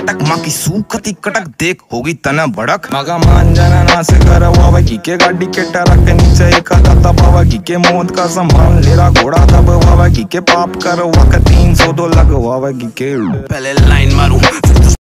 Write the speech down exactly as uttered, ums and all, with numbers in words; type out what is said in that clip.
कटक माँ की सूखती कटक देख होगी तना भड़क मगा मान जाना ना से करवावा की के गाड़ी के टरक के नीचे एक दबावा की के मौत का सामान लेरा घोड़ा दबावा की के पाप करवा के तीन सौ दो लगवावा की के पहले लाइन मारूं